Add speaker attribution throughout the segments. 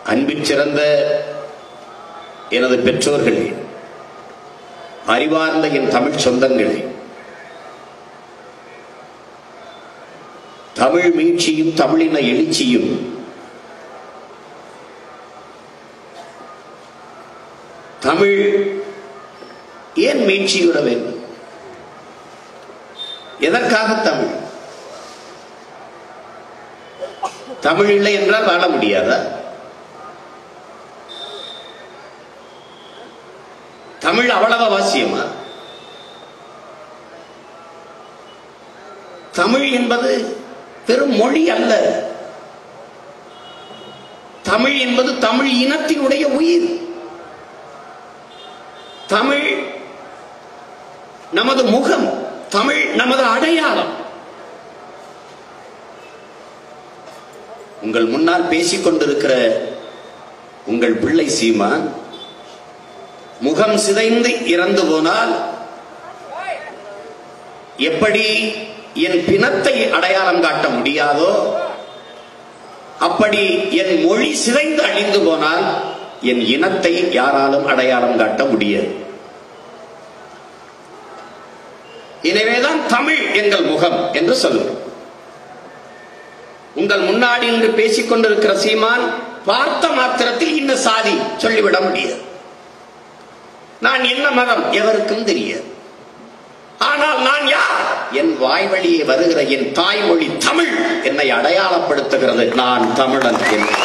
Speaker 1: அன்பிற் சிறந்த எனது பெற்றோர்களே, அறிவார்ந்த என் தமிழ் சொந்தங்களே, தமிழ் மீட்சியும் தமிழின எழுச்சியும் தமிழ் ஏன் மீட்சியுற வேண்டும்? எதற்காக தமிழ்? தமிழ் இல்லை என்றால் வாழ முடியாதா? தமிழ் அவ்வளவு அவசியமா? தமிழ் என்பது வெறும் மொழி அல்ல. தமிழ் என்பது தமிழ் இனத்தினுடைய உயிர். தமிழ் நமது முகம், தமிழ் நமது அடையாளம். உங்கள் முன்னால் பேசிக் கொண்டிருக்கிற உங்கள் பிள்ளை சீமான் முகம் சிதைந்து இறந்து போனால் எப்படி என் பிணத்தை அடையாளம் காட்ட முடியாதோ, அப்படி என் மொழி சிதைந்து அழிந்து போனால் என் இனத்தை யாராலும் அடையாளம் காட்ட முடியாது. எனவேதான் தமிழ் எங்கள் முகம் என்று சொல்லுவோம். உங்கள் முன்னாடி இன்று பேசிக் கொண்டிருக்கிற சீமான் பார்த்த மாத்திரத்தில் இன்ன சாதி சொல்லிவிட முடியாது. நான் என்ன மதம் எவருக்கும் தெரியாது. ஆனால் நான் யார்? என் வாய் வழியே வருகிற என் தாய்மொழி தமிழ் என்னை அடையாளப்படுத்துகிறது. நான் தமிழன்.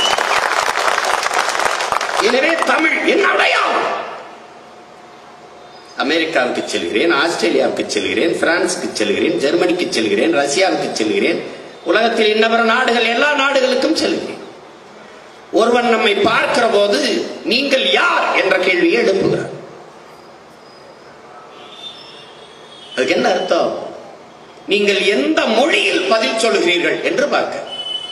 Speaker 1: எனவே தமிழ் என் அடையாளம். அமெரிக்காவுக்கு செல்கிறேன், ஆஸ்திரேலியாவுக்கு செல்கிறேன், பிரான்சுக்கு செல்கிறேன், ஜெர்மனிக்கு செல்கிறேன், ரஷ்யாவுக்கு செல்கிறேன், உலகத்தில் இன்னவர நாடுகள் எல்லா நாடுகளுக்கும் செல்கிறேன். ஒருவன் நம்மை பார்க்கிற போது நீங்கள் யார் என்ற கேள்வியை எழுப்புகிறார். அதுக்கு என்ன அர்த்தம்? நீங்கள் எந்த மொழியில் பதில் சொல்கிறீர்கள் என்று பார்க்க.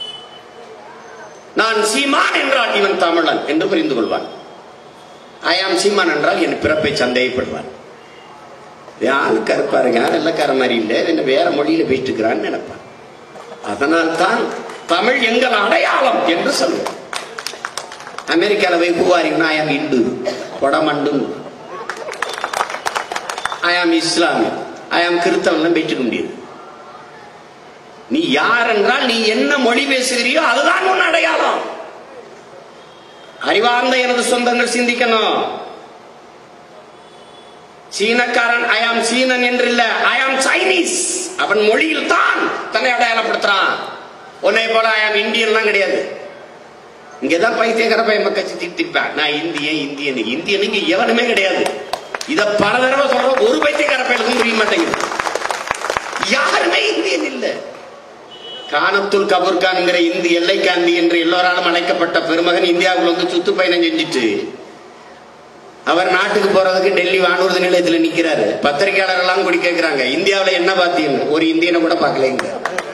Speaker 1: நான் சீமான் என்றால் இவன் தமிழன் என்று புரிந்து கொள்வான். ஐயாம் சீமான் என்றால் என் பிறப்பை சந்தேகப்படுவான். யாரு கருப்பாருங்க, வெள்ளக்கார மாதிரி இல்லை, என்ன வேற மொழியில போயிட்டு இருக்கிறான்னு நினைப்பான். அதனால் தான் தமிழ் எங்கள் அடையாளம் என்று சொல்லுவோம். அமெரிக்காவில் போய் பூவாரிங்கன்னா ஐயாம் இந்து, கொடமண்டு, ஐயாம் இஸ்லாமிய, ஐயாம் கிறிஸ்தவன் போயிட்டு முடியாது. நீ யார் என்றால் நீ என்ன மொழி பேசுகிறியோ அதுதான் உன் அடையாளம். அறிவார்ந்த எனது சொந்தங்கள் சிந்திக்கணும். சீனக்காரன் ஐயாம் சீனன் என்று இல்ல, ஐயாம் சைனீஸ். அவன் மொழியில் தான் தன்னை அடையாளப்படுத்துறான். உன்னை போல ஐயாம் இந்தியன் தான் கிடையாது. இங்கதான் பைத்தியக்கார பையன் கட்சி திட்டிப்பான். நான் இந்தியன் இந்தியன் இந்தியன் இங்க எவனுமே கிடையாது. இத பல தடவை சொல்ற ஒரு பைத்தியக்கார பையனுக்கும் புரிய மாட்டேங்குது. யாருமே இந்தியன் இல்ல. கானத்துல் கபூர்கான்ங்கிற இந்தி எல்லைக்காந்தி என்று எல்லோராலும் அழைக்கப்பட்ட பெருமகன் இந்தியாவுக்குள்ள வந்து சுற்றுப்பயணம் செஞ்சுட்டு அவர் நாட்டுக்கு போறதுக்கு டெல்லி வானூர்தி நிலையத்தில் நிக்கிறாரு. பத்திரிகையாளர் எல்லாம் கூடி கேட்கிறாங்க, இந்தியாவில் என்ன பார்த்தீங்க? ஒரு இந்தியனை கூட பார்க்கலைங்க.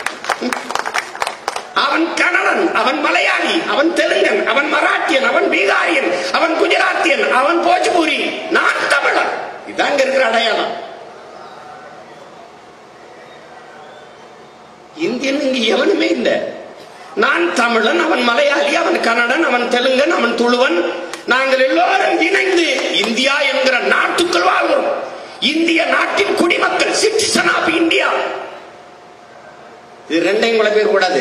Speaker 1: அவன் கன்னடன், அவன் மலையாளி, அவன் தெலுங்கன், அவன் மராட்டியன், அவன் பீகாரியன், அவன் குஜராத்தியன், அவன் போஜ்பூரி. நான் தமிழன். இதாங்க இருக்கிற அடையாளம். இந்தியன் இங்க எவனுமே இல்ல. நான் தமிழன், அவன் மலையாளி, அவன் கன்னடன், அவன் தெலுங்கன், அவன் துளுவன். நாங்கள் எல்லோரும் இணைந்து இந்தியா என்கிற நாட்டுக்குள் வாழ்கிறோம். இந்திய நாட்டின் குடிமக்கள், சிட்டிசன் ஆஃப் இந்தியா. இது ரெண்டையும் குழப்ப கூடாது.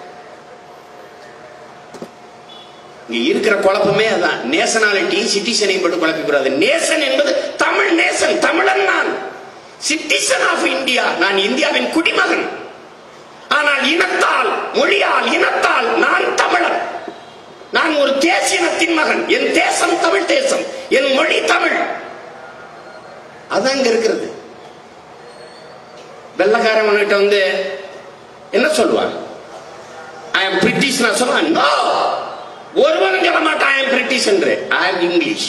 Speaker 1: இங்க இருக்கிற குழப்பமே அதான். நேஷனாலிட்டி சிட்டிசனையும் போட்டு குழப்பிக்கூடாது. நேசன் என்பது தமிழ் நேசன், தமிழன் நான். சிட்டிசன் ஆஃப் இந்தியா, நான் இந்தியாவின் குடிமகன். ஆனால் இனத்தால், மொழியால், இனத்தால் நான் தமிழன். நான் ஒரு தேசியத்தின் மகன். என் தேசம் தமிழ் தேசம், என் மொழி தமிழ். அதான் இங்க இருக்கிறது. வெள்ளக்காரன் கிட்ட வந்து என்ன சொல்லுவான்? ஐ எம் பிரிட்டிஷ் சொல்லுவான். நோ, ஒருவனும் சொல்ல மாட்டான் ஐ எம் பிரிட்டிஷ் என்று. I am English,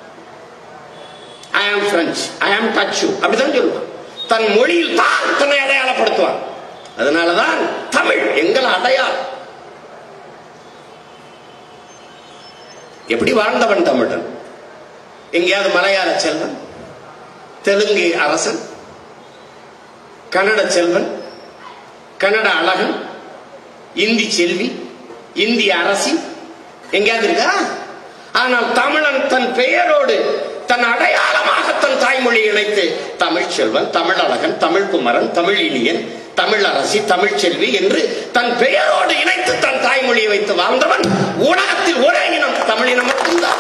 Speaker 1: I am French, I am Dutch, அப்படிதான் சொல்லுவான். தன் மொழியில் தான் தன்னை அடையாளப்படுத்துவான். அதனாலதான் தமிழ் எங்கள் அடையாளம். எப்படி வாழ்ந்தவன் தமிழன்? எங்கேயாவது மலையாள செல்வன், தெலுங்கு அரசன், கன்னட செல்வன், கன்னட அழகன், இந்தி செல்வி, இந்திய அரசி, எங்கேயாவது இருக்கா? ஆனால் தமிழன் தன் பெயரோடு தன் அடையாளமாக தன் தாய்மொழியை இணைத்து தமிழ் செல்வன், தமிழழகன், தமிழ் குமரன், தமிழ் இனியன், தமிழ் அரசி, தமிழ் செல்வி என்று தன் பெயரோடு இணைத்து தன் தாய்மொழியை வைத்து வாழ்ந்தவன் உலகத்தில் ஒரே இனம், தமிழினம் மட்டும்தான்.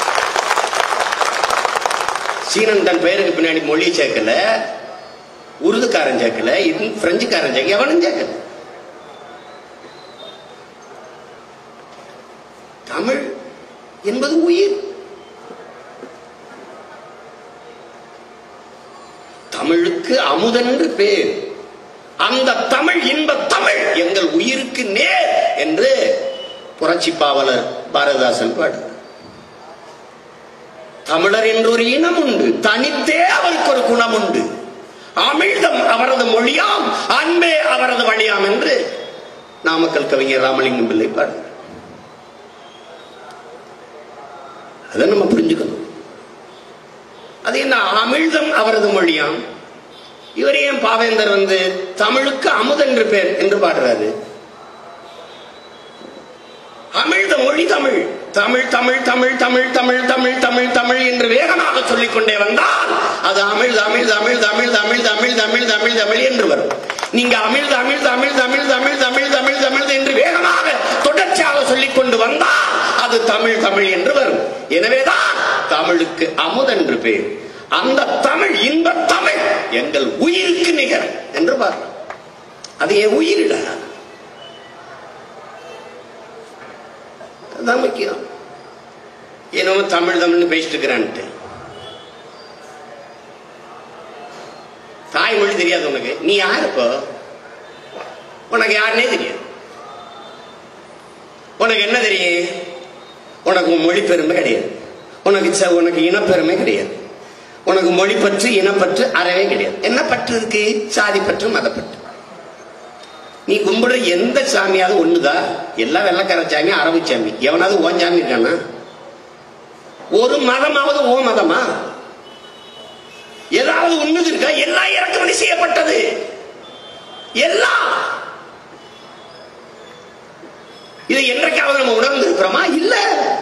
Speaker 1: சீனன் தன் பெயருக்கு பின்னாடி மொழி சேர்க்கல, உருதுக்காரன் சேர்க்கல, பிரெஞ்சுக்காரன் சேர்க்கல, எவனும் சேர்க்கல. தமிழ் என்பது உயிர். தமிழுக்கு அமுதென்று பேர். அந்த தமிழ் இன்ப தமிழ் எங்கள் உயிருக்கு நேர் என்று புரட்சி பாவலர் பாரதிதாசன் பாடுகிறார். தமிழர் என்ற ஒரு இனம் உண்டு, தனித்தே அவருக்கு ஒரு குணம் உண்டு. அமிழ்தம் அவரது மொழியாம், அன்பே அவரது வழியாம் என்று நாமக்கல் கவிஞர் ராமலிங்கம் பிள்ளை பாடுகிறார். அதை நம்ம புரிஞ்சுக்கணும். அது என்ன அமிழ்தம் அவரது மொழியாம்? இவர் ஏன் பாவேந்தர் தமிழுக்கு அமுதென்று பேர் என்று பாடுறாரு? அமிழ்த மொழி தமிழ். தமிழ் தமிழ் தமிழ் தமிழ் தமிழ் தமிழ் தமிழ் தமிழ் என்று வேகமாக சொல்லிக்கொண்டே வந்தால் அது அமிழ்த அமிழ்த அமிழ்த அமிழ்த அமிழ்த அமிழ்த அமிழ்த அமிழ்த தமிழ் என்று வரும். நீங்க அமிழ்த அமிழ்த அமிழ்த அமிழ்த அமிழ்த அமிழ்த அமிழ்த அமிழ்த என்று வேகமாக தொடர்ச்சியாக சொல்லிக் கொண்டு வந்தால் அது தமிழ் தமிழ் என்று வரும். எனவேதான் தமிழுக்கு அமுதென்று பேர். அந்த தமிழ் இன்ப தமிழ் எங்கள் உயிருக்கு நிகர் என்று பார்க்கிறோம். அது என் உயிரிட அதுதான் முக்கியம். ஏனோ தமிழ் தமிழ்னு பேசிட்டு இருக்கிறான்ட்டு. தாய்மொழி தெரியாது உனக்கு, நீ யாரு? இப்போ உனக்கு யாருன்னே தெரியாது. உனக்கு என்ன தெரியும்? உனக்கு மொழி பெருமை கிடையாது, உனக்கு இனப்பெருமை கிடையாது, உனக்கு மொழி பற்று இனப்பற்று அறவே கிடையாது. என்ன பற்று இருக்கு? சாதி பற்று, மதப்பற்று. நீ கும்பிடுற எந்த சாமியாவது ஒண்ணுதான்? எல்லாம் வெள்ளக்கார சாமி, அரபு சாமி. எவனாவது ஓன் சாமி இருக்கானா? ஒரு மதமாவது ஓ மதமா? ஏதாவது ஒண்ணு இருக்கா? எல்லாம் இறக்குமதி செய்யப்பட்டது. எல்லாம் இதை என்றைக்காவது நம்ம உணர்ந்து இருக்கிறோமா? இல்ல.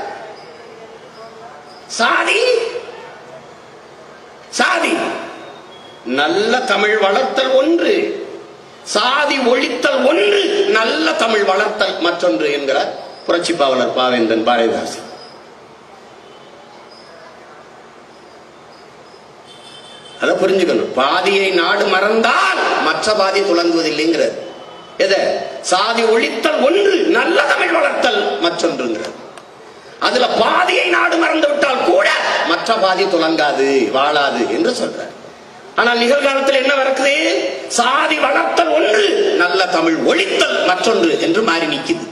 Speaker 1: சாதி சாதி நல்ல தமிழ் வளர்த்தல் ஒன்று, சாதி ஒழித்தல் ஒன்று, நல்ல தமிழ் வளர்த்தல் மற்றொன்று என்கிறார் புரட்சி பாவலர் பாவேந்தன் பாரதிதாசன். அதை புரிஞ்சுக்கணும். பாதியை நாடு மறந்தால் மற்ற பாதி துலங்குவதில்லைங்கிறது. எத? சாதி ஒழித்தல் ஒன்று, நல்ல தமிழ் வளர்த்தல் மற்றொன்றுங்கிறது. அதுல பாதியை நாடு மறந்து விட்டால் கூட மற்ற பாதி துலங்காது, வாழாது என்று சொல்றார். ஆனால் நிகழ்காலத்தில் என்ன நடக்குது? சாதி வளர்த்தல் ஒன்று, நல்ல தமிழ் ஒழித்தல் மற்றொன்று என்று மாறி நிற்குது.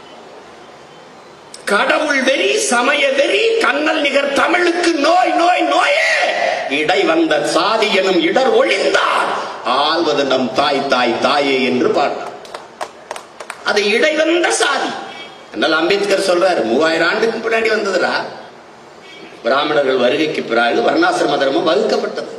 Speaker 1: கடவுள் வெறி, சமய வெறி, கண்ணல் நிகர் தமிழுக்கு நோய் நோய் நோயே. இடை வந்த சாதி எனும் இடர் ஒழிந்தால் ஆள்வது நம் தாய் தாய் தாயே என்று பாடுறார். அது இடை வந்த சாதி. என்னால் அம்பேத்கர் சொல்றாரு, 3000 ஆண்டுக்கு பின்னாடி வந்ததுடா. பிராமணர்கள் வருகைக்கு பிறகு வர்ணாசிரம தர்மம் வகுக்கப்பட்டது.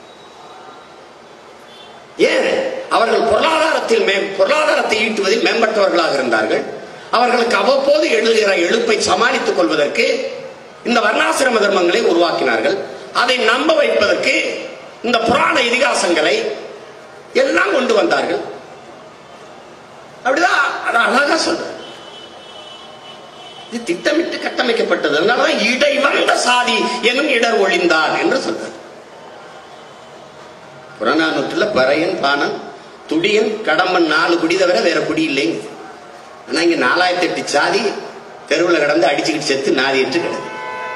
Speaker 1: ஏன்? அவர்கள் பொருளாதாரத்தை ஈட்டுவதில் மேம்பட்டவர்களாக இருந்தார்கள். அவர்களுக்கு அவ்வப்போது எழுதுகிற எழுப்பை சமாளித்துக் கொள்வதற்கு இந்த வர்ணாசிரம தர்மங்களை உருவாக்கினார்கள். அதை நம்ப வைப்பதற்கு இந்த புராண இதிகாசங்களை எல்லாம் கொண்டு வந்தார்கள். அப்படிதான் அழகா சொல்ற. இது திட்டமிட்டு கட்டமைக்கப்பட்டது. அதனாலதான் இடை வந்த சாதி எனும் இடர் ஒழிந்தார் என்று சொல்றார். புறநானூற்றுல பறையன், பாணன், துடியன், கடம்பன் 4 குடி தவிர வேற குடி இல்லைங்க. ஆனா இங்க 4008 சாதி தெருவில் கடந்து அடிச்சுக்கிட்டு செத்து நாதிட்டு கிடக்கு.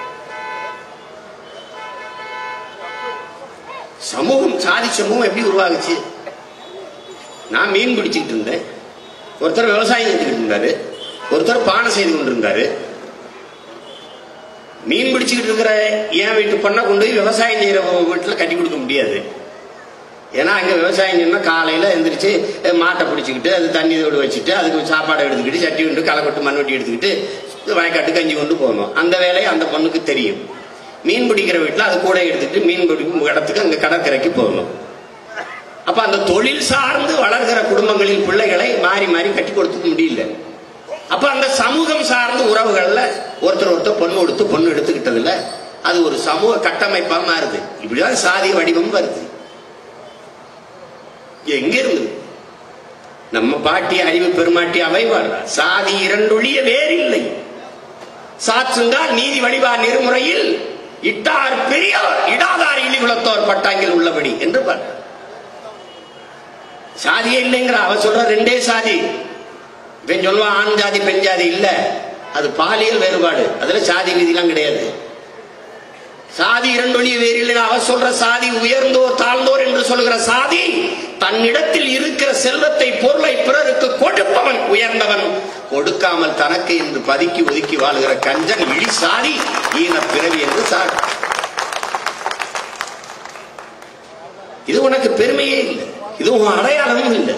Speaker 1: சமூகம், சாதி சமூகம் எப்படி உருவாகுச்சு? நான் மீன் பிடிச்சுக்கிட்டு இருந்தேன், ஒருத்தர் விவசாயம் செஞ்சுக்கிட்டு இருந்தாரு, ஒருத்தர் பானை செய்து கொண்டிருந்தாரு. மீன் பிடிச்சுக்கிட்டு இருக்கிற என் வீட்டு பொண்ணை கொண்டு போய் விவசாயம் செய்யற வீட்டுல கட்டி கொடுக்க முடியாது. ஏன்னா அங்க விவசாயம் சொன்னா காலையில எந்திரிச்சு மாட்டை பிடிச்சிக்கிட்டு அது தண்ணி தோடு வச்சுட்டு அதுக்கு சாப்பாடை எடுத்துக்கிட்டு சட்டி கொண்டு களை கொட்டு மண் வெட்டி எடுத்துக்கிட்டு வயக்காட்டு கஞ்சி கொண்டு போகணும். அந்த வேலையை அந்த பொண்ணுக்கு தெரியும். மீன் பிடிக்கிற வீட்டுல அது கூட எடுத்துக்கிட்டு மீன் பிடிக்கும் இடத்துக்கு அங்க கடற்கரைக்கு போகணும். அப்ப அந்த தொழில் சார்ந்து வளர்கிற குடும்பங்களின் பிள்ளைகளை மாறி மாறி கட்டி கொடுத்துக்க முடியல. அப்ப அந்த சமூகம் சார்ந்த உறவுகள்ல ஒருத்தர் ஒருத்தர் பொண்ணு எடுத்துக்கிட்டதுல அது ஒரு சமூக கட்டமைப்பா மாறுது. இப்படிதான் சாதி வடிவம் வருது. எங்க இருந்து நம்ம பாட்டி அறிவு பெருமாட்டி அவை வாழ்றா சாதி இரண்டொழிய வேறில்லை சாற்றுங்கால் நீதி வடிவா நெறிமுறையில் இட்டார் பெரியோர் இடாதார் இழிகுலத்தோர் பட்டாங்கில் உள்ளபடி என்று பாரு. சாதியே இல்லைங்கிற அவ சொல்ற ரெண்டே சாதி. இவன் சொல்லுவான் ஆண் ஜாதி பெண் ஜாதி இல்ல, அது பாலியல் வேறுபாடு, அதுல சாதி விதிலாம் கிடையாது. சாதி இரண்டொழிய வேறில்லை அவ சொல்ற சாதி உயர்ந்தோர் தாழ்ந்தோர் என்று சொல்கிற சாதி தன்னிடத்தில் இருக்கிற செல்வத்தை பொருளை பிறருக்கு கொடுப்பவன் உயர்ந்தவன், கொடுக்காமல் தனக்கு என்று பதுக்கி ஒதுக்கி வாழ்கிற கஞ்சன் இழி சாதி ஈன பிறவி என்று சாதி. இது உனக்கு பெருமையே இல்லை, இது உன் அடையாளமும் இல்லை.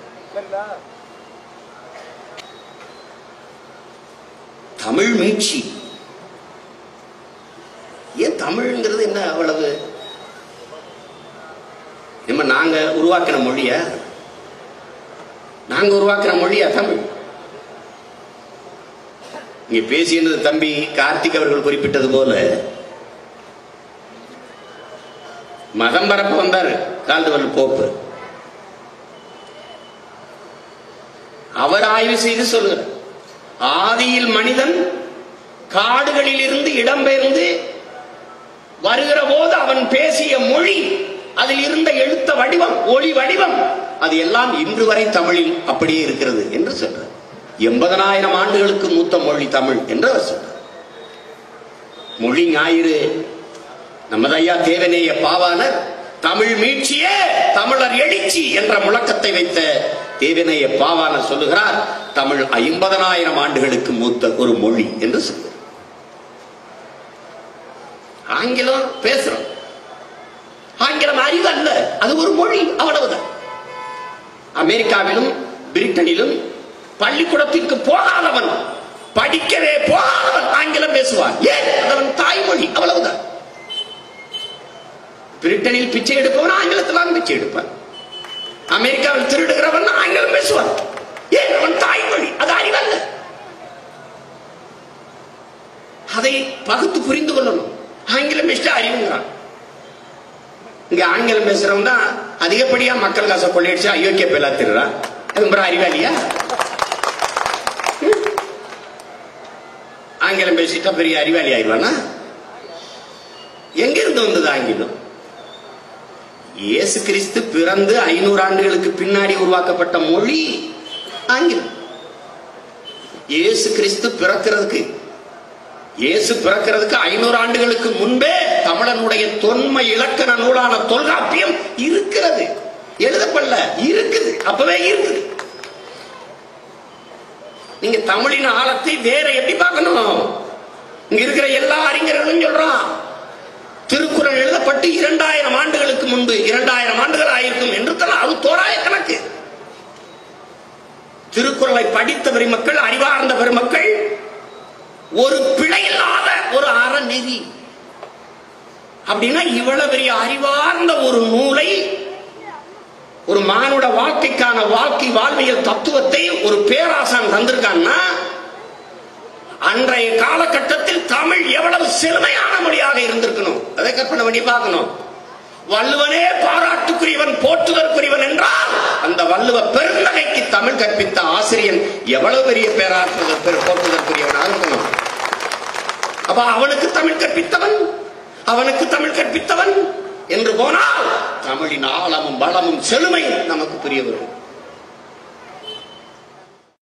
Speaker 1: தமிழ் மீட்சி ஏன் தமிழ்ங்கிறது என்ன அவ்வளவு? நம்ம நாங்க உருவாக்கின மொழியா? நாங்க உருவாக்கின மொழியா தமிழ்? இங்க பேசியது தம்பி கார்த்திக் அவர்கள் குறிப்பிட்டது போல மதம் பரப்ப வந்தார் கால்டுவெல் போப்பு. அவர் ஆய்வு செய்து சொல்லுகிறார், ஆதியில் மனிதன் காடுகளில் இருந்து இடம்பெயர்ந்து வருகிற போது அவன் பேசிய மொழி, அதில் இருந்த எழுத்த வடிவம், ஒளி வடிவம், அது எல்லாம் இன்று வரை தமிழில் அப்படியே இருக்கிறது என்று சொல்றார். 80,000 ஆண்டுகளுக்கு மூத்த மொழி தமிழ் என்று அவர் சொல்றார். மொழி ஞாயிறு நமது ஐயா தேவநேய பாவாணர் தமிழ் மீட்சியே தமிழர் எழுச்சி என்ற முழக்கத்தை வைத்த தேவநேய பாவாணர் சொல்லுகிறார், தமிழ் 50,000 ஆண்டுகளுக்கு மூத்த ஒரு மொழி என்று சொல்றார். ஆங்கிலம் பேசுறோம், ஆங்கிலம் அறிவு அல்ல, அது ஒரு மொழி, அவ்வளவுதான். அமெரிக்காவிலும் பிரிட்டனிலும் பள்ளிக்கூடத்திற்கு போகாதவன், படிக்கவே போகாதவன் ஆங்கிலம் பேசுவான். ஏன்? அவன் தாய்மொழி, அவ்வளவுதான். பிரிட்டனில் பிச்சை எடுப்பவன் ஆங்கிலத்தில் பிச்சை எடுப்பான். அமெரிக்காவில் திருடுகிறவன் ஆங்கிலம் பேசுவான். ஏன்? அவன் தாய்மொழி, அது அறிவல்ல. அதை பகுத்து புரிந்து கொள்ளணும். ஆங்கிலம் பேசிட்டு அறிவுங்கிறான். இங்க ஆங்கிலம் பேசுறவன் தான் அதிகப்படியா மக்கள் காசை கொள்ளையடிச்சு அயோக்கிய பேலா திருறான். அது அறிவாளியா? ஆங்கிலம் பேசிட்டா பெரிய அறிவாளி ஆயிடுவானா? எங்கிருந்து வந்தது ஆங்கிலம்? இயேசு கிறிஸ்து பிறந்து 500 ஆண்டுகளுக்கு பின்னாடி உருவாக்கப்பட்ட மொழி ஆங்கிலம். இயேசு கிறிஸ்து பிறக்கிறதுக்கு 500 ஆண்டுகளுக்கு முன்பே தமிழனுடைய தொன்மை இலக்கண நூலான தொல்காப்பியம் இருக்கிறது. எழுதப்படல, இருக்குது, அப்பவே இருக்குது. நீங்க தமிழின் ஆழத்தை வேற எப்படி பார்க்கணும்? இங்க இருக்கிற எல்லா அறிஞர்களும் சொல்றான், திருக்குறள் எழுதப்பட்டு 2000 ஆண்டுகளுக்கு முன்பு 2000 ஆண்டுகள் ஆயிருக்கும் என்று தான். அது தோராய கணக்கு. திருக்குறளை படித்த பெருமக்கள், அறிவார்ந்த பெருமக்கள், ஒரு பிழையில்லாத ஒரு அறநெறி அப்படின்னா இவ்வளவு பெரிய அறிவார்ந்த ஒரு நூலை, ஒரு மானுட வாழ்க்கைக்கான வாழ்வியல் தத்துவத்தை ஒரு பேராசான் தந்திருக்கான்னா, அன்றைய காலகட்டத்தில் தமிழ் எவ்வளவு செழுமையான மொழியாக இருந்திருக்கணும். அதை கற்பனை பண்ணி பார்க்கணும். வள்ளுவனே பாராட்டுக்குரியவன் போற்றுதற்குரியவன் என்றால் அந்த வள்ளுவ பெருந்தகைக்கு தமிழ் கற்பித்த ஆசிரியன் எவ்வளவு பெரிய போற்றுதற்குரியவனாக இருக்கணும். அப்ப அவனுக்கு தமிழ் கற்பித்தவன் என்று போனால் தமிழின் ஆழமும் பலமும் செழுமையும் நமக்கு புரிய வரும்.